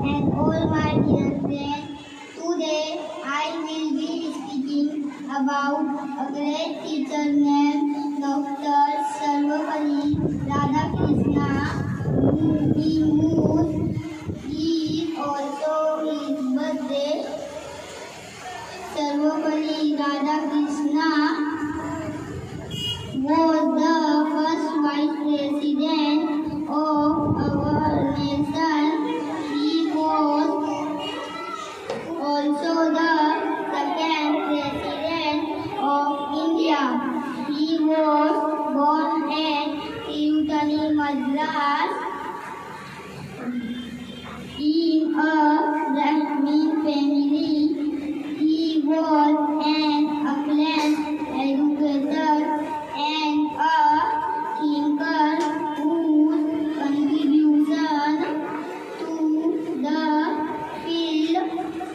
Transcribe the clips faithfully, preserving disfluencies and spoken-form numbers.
and all my dear friends. Today I will be speaking about a great teacher named Doctor Sarvapalli Radhakrishna. He moved is also his birthday. Sarvapalli Radhakrishna was the first vice president of our nation. He was also the second president of India. He was born at Tirupati, Madras, in a Brahmin family. He was an acclaimed educator and a thinker whose contribution to the field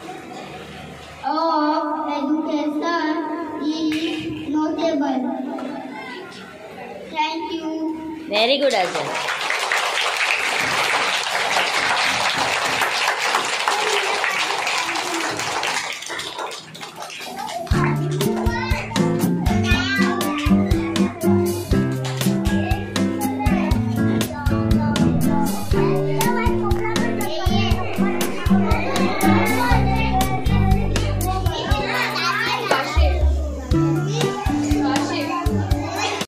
of education is notable. Thank you. Very good, Ajay.